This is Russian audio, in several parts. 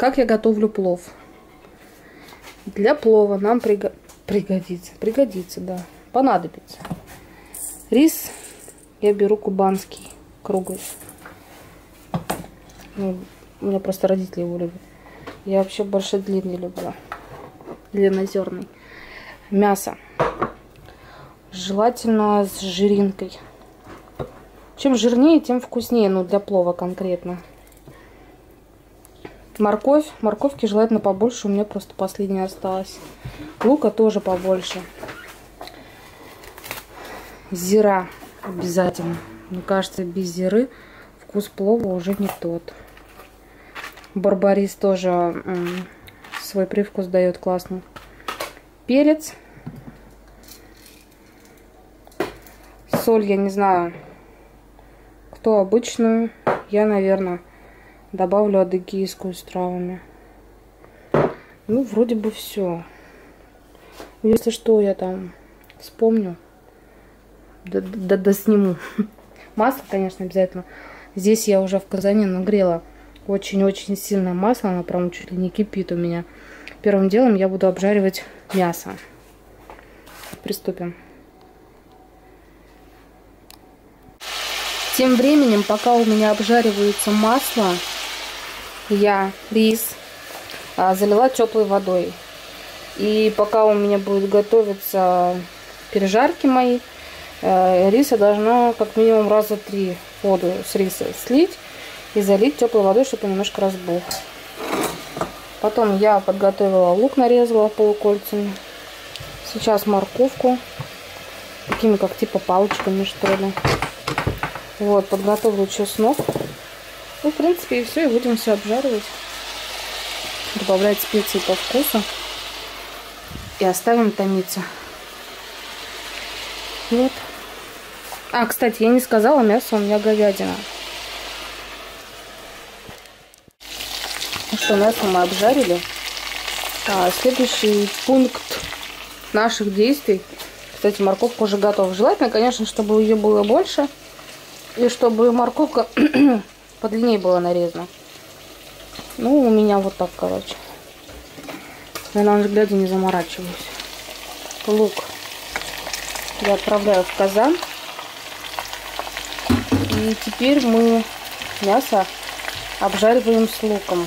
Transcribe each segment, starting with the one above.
Как я готовлю плов? Для плова нам пригодится, да, понадобится. Рис я беру кубанский, круглый. Ну, у меня просто родители его любят. Я вообще больше длинный люблю. Длиннозерный. Мясо. Желательно с жиринкой. Чем жирнее, тем вкуснее. Ну, для плова конкретно. Морковь. Морковки желательно побольше. У меня просто последняя осталась. Лука тоже побольше. Зира обязательно. Мне кажется, без зиры вкус плова уже не тот. Барбарис тоже свой привкус дает классный. Перец. Соль, я не знаю, кто обычную. Я, наверное, добавлю адыгейскую с травами. Ну, вроде бы все. Если что, я там вспомню. Да сниму. Масло, конечно, обязательно. Здесь я уже в казане нагрела очень-очень сильное масло. Оно прям чуть ли не кипит у меня. Первым делом я буду обжаривать мясо. Приступим. Тем временем, пока у меня обжаривается масло, я рис залила теплой водой. И пока у меня будет готовиться пережарки мои, рис я должна как минимум раза 3 воду с риса слить и залить теплой водой, чтобы он немножко разбух. Потом я подготовила лук, нарезала полукольцами. Сейчас морковку, такими как типа палочками, что ли. Вот, подготовлю чеснок. Ну, в принципе, и все, и будем все обжаривать. Добавлять специи по вкусу. И оставим томиться. Вот. А, кстати, я не сказала, мясо у меня говядина. Ну что, мясо мы обжарили. Следующий пункт наших действий. Кстати, морковка уже готова. Желательно, конечно, чтобы ее было больше. И чтобы морковка подлиннее была нарезана. Ну, у меня вот так, короче. Я на взгляде не заморачиваюсь. Лук я отправляю в казан. И теперь мы мясо обжариваем с луком.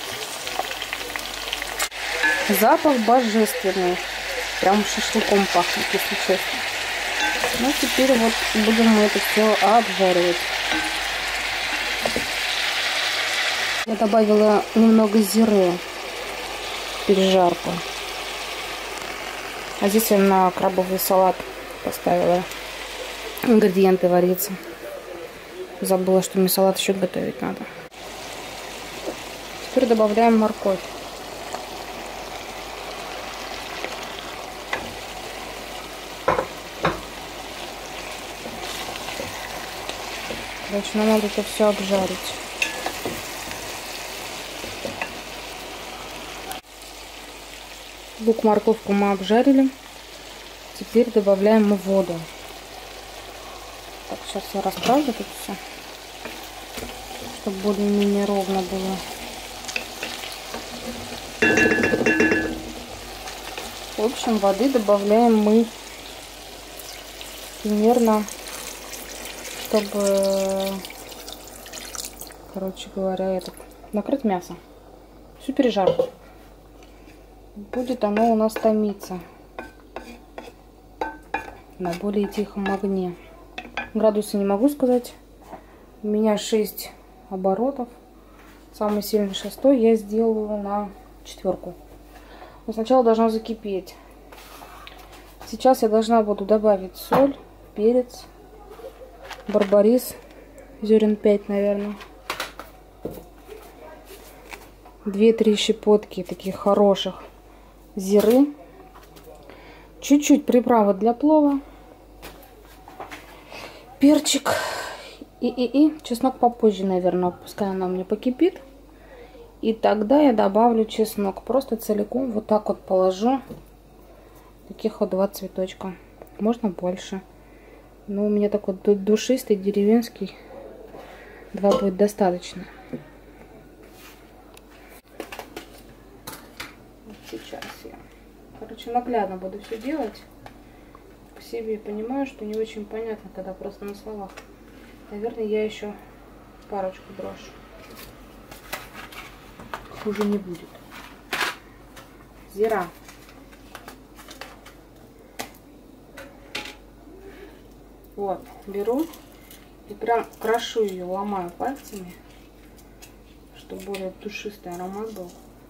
Запах божественный. Прям шашлыком пахнет, если честно. Ну, теперь вот будем мы это все обжаривать. Я добавила немного зиры в пережарку. А здесь я на крабовый салат поставила ингредиенты вариться. Забыла, что мне салат еще готовить надо. Теперь добавляем морковь. Короче, нам надо это все обжарить. Лук, морковку мы обжарили. Теперь добавляем воду. Так, сейчас я расправлю тут все, чтобы более-менее ровно было. В общем, воды добавляем мы примерно, чтобы, короче говоря, накрыть мясо. Всю пережарку. Будет оно у нас томиться на более тихом огне. Градусы не могу сказать. У меня 6 оборотов. Самый сильный 6 я сделаю на 4. Но сначала должно закипеть. Сейчас я должна буду добавить соль, перец, барбарис, зерен 5, наверное. 2-3 щепотки таких хороших зиры. Чуть-чуть приправы для плова. Перчик. И чеснок попозже, наверное. Пускай она мне покипит. И тогда я добавлю чеснок. Просто целиком вот так вот положу. Таких вот 2 цветочка. Можно больше. Но у меня такой душистый, деревенский. 2 будет достаточно. Сейчас я, короче, наглядно буду все делать. По себе понимаю, что не очень понятно, когда просто на словах. Наверное, я еще парочку брошу. Хуже не будет. Зира. Вот, беру и прям крошу ее, ломаю пальцами, чтобы более душистый аромат был.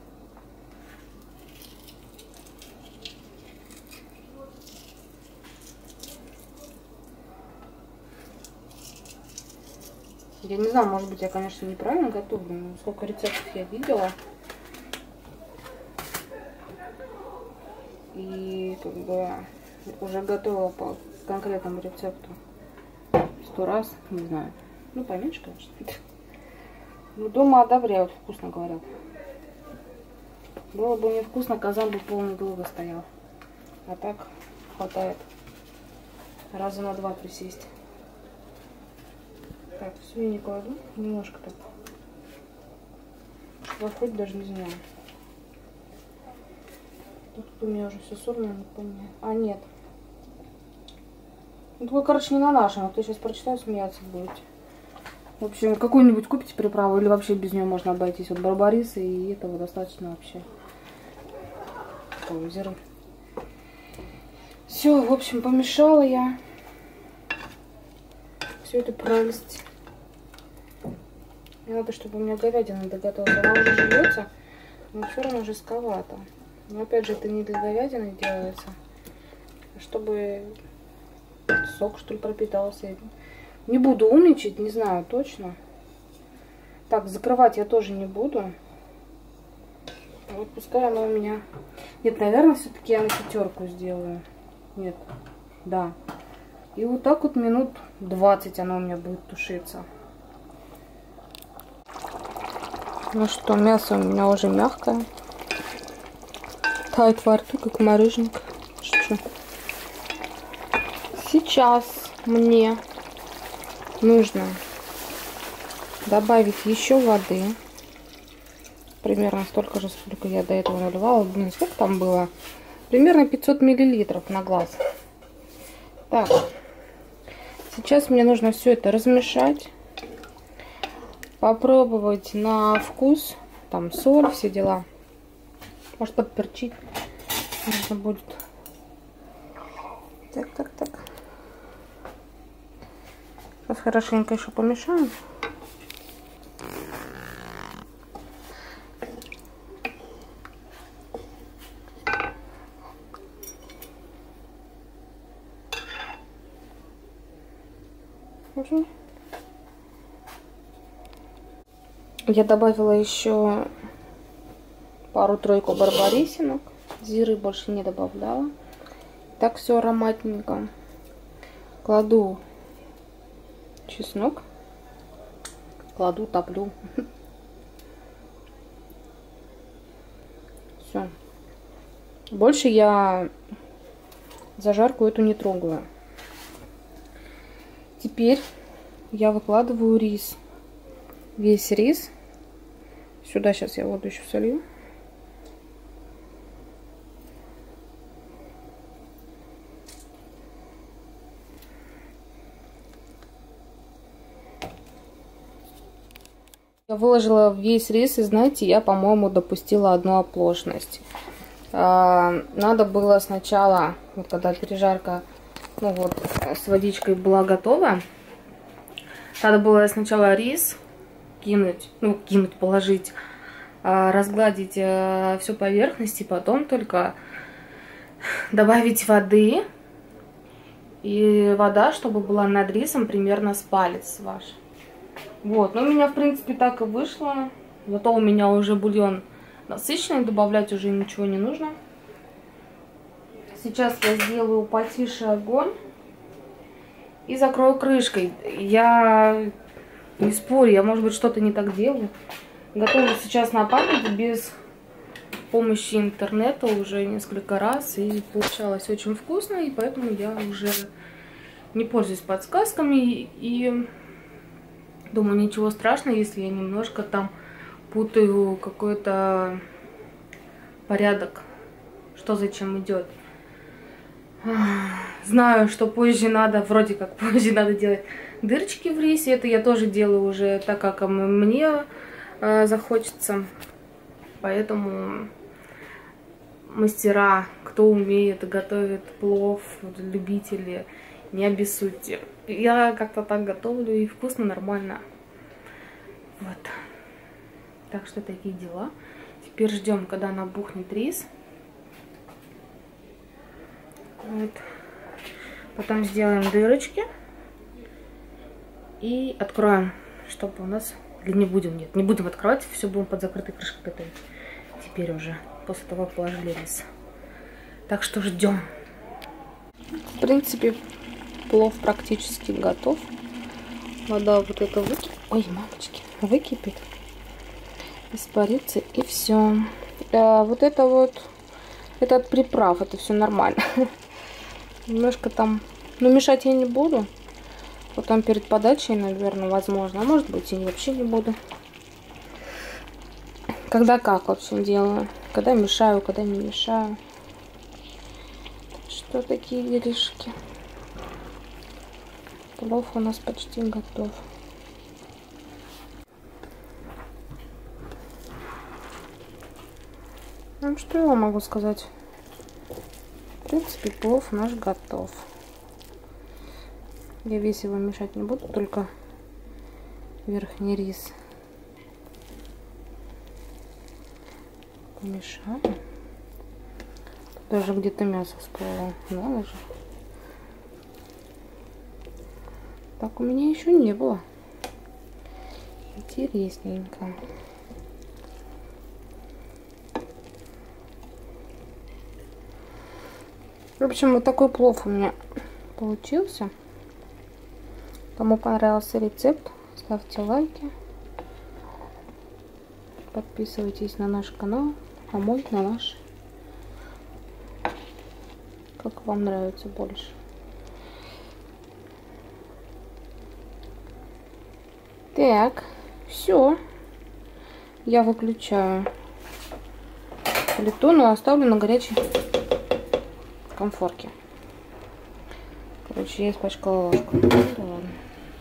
Я не знаю, может быть, я, конечно, неправильно готовлю, но сколько рецептов я видела. И как бы уже готовила по конкретному рецепту 100 раз, не знаю. Ну, поменьше, конечно. Но дома одобряют, вкусно говорят. Было бы невкусно, казан бы полный долго стоял. А так хватает раза на 2 присесть. Так, все я не кладу, немножко так. Что входит, даже не знаю. Тут у меня уже все сорвано, не помню. А, нет. Ну, вы, короче, не на нашем, а то сейчас прочитаю, смеяться будете. В общем, какую-нибудь купите приправу, или вообще без нее можно обойтись. Вот барбариса, и этого достаточно вообще. Зеру. Все, в общем, помешала я. Все это пролить. Мне надо, чтобы у меня говядина доготовилась. Она уже жуется, но все равно жестковато. Но опять же, это не для говядины делается, а чтобы сок, что ли, пропитался. Не буду умничать, не знаю точно. Так, закрывать я тоже не буду. Вот пускай она у меня... Нет, наверное, все-таки я на 5 сделаю. Нет, да. И вот так вот минут 20 она у меня будет тушиться. Ну что, мясо у меня уже мягкое. Тает во рту, как мороженка. Шучу. Сейчас мне нужно добавить еще воды. Примерно столько же, сколько я до этого наливала. Блин, сколько там было? Примерно 500 миллилитров на глаз. Так. Сейчас мне нужно все это размешать. Попробовать на вкус. Там соль, все дела. Может, подперчить нужно будет. Так. Сейчас хорошенько еще помешаем. Уже. Я добавила еще пару-тройку барбарисинок. Зиры больше не добавляла. Так все ароматненько. Кладу чеснок. Кладу, топлю. Все. Больше я зажарку эту не трогаю. Теперь я выкладываю рис. Весь рис. Сюда сейчас я воду еще солью. Я выложила весь рис, и знаете, я, по-моему, допустила одну оплошность. Надо было сначала, вот когда пережарка, ну вот, с водичкой была готова, надо было сначала рис положить, разгладить всю поверхность, и потом только добавить воды. И вода, чтобы была над рисом примерно с палец ваш. Вот, ну у меня в принципе так и вышло. Зато у меня уже бульон насыщенный, добавлять уже ничего не нужно. Сейчас я сделаю потише огонь и закрою крышкой. Я не спорю, я, может быть, что-то не так делаю. Готовлю сейчас на память без помощи интернета уже несколько раз, и получалось очень вкусно, и поэтому я уже не пользуюсь подсказками, и думаю, ничего страшного, если я немножко там путаю какой-то порядок, что зачем идет. Знаю, что позже надо, вроде как позже надо делать дырочки в рисе. Это я тоже делаю уже так, как мне захочется. Поэтому мастера, кто умеет, готовит плов, любители, не обессудьте. Я как-то так готовлю, и вкусно, нормально. Вот. Так что такие дела. Теперь ждем, когда набухнет рис. Вот. Потом сделаем дырочки и откроем, чтобы у нас... Или не будем открывать, все будем под закрытой крышкой готовить. Теперь уже, после того, как положили рис. Так что ждем. В принципе, плов практически готов. Вода вот эта Ой, мамочки, выкипит, испарится, и все. Вот это вот, это от приправ, это все нормально. Немножко там, но мешать я не буду. Потом перед подачей, наверное, возможно. А может быть, и вообще не буду. Когда как, в общем, делаю. Когда мешаю, когда не мешаю. Что такие делишки. Плов у нас почти готов. Ну, что я вам могу сказать? В принципе, плов наш готов. Я весь его мешать не буду, только верхний рис помешаю. Даже где-то мясо всплыло. Надо же. Так у меня еще не было. Интересненько. В общем, вот такой плов у меня получился. Кому понравился рецепт, ставьте лайки. Подписывайтесь на наш канал, а мой на наш. Как вам нравится больше. Так, все. Я выключаю плиту, но оставлю на горячей конфорке. Короче, я испачкала ложку. Ну, да ладно.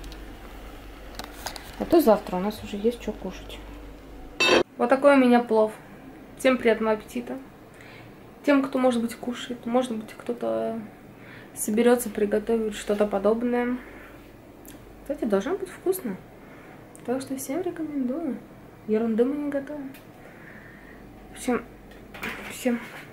А то завтра у нас уже есть что кушать. Вот такой у меня плов. Всем приятного аппетита. Тем, кто, может быть, кушает, может быть, кто-то соберется приготовить что-то подобное. Кстати, должно быть вкусно. Так что всем рекомендую. Ерунду мы не готовим. В общем, всем